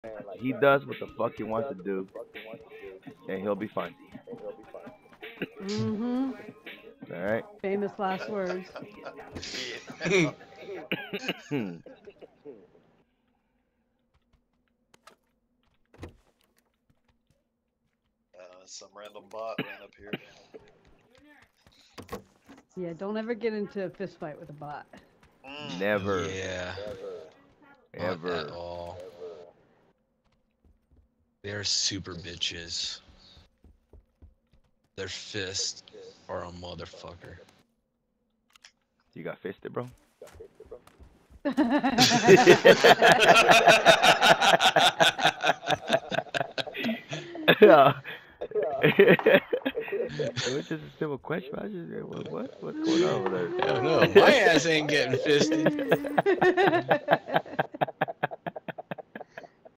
he does what the fuck he wants to do, and he'll be fine. Mm-hmm. All right. Famous last words. Yeah. Some random bot ran up here. Yeah, don't ever get into a fist fight with a bot. Never, Yeah. Not at ever. all. They're super bitches. Their fists are a motherfucker. You got fisted, bro. Yeah. It was just a simple question. I just what's going on over Hell no, my ass ain't getting fisted. there?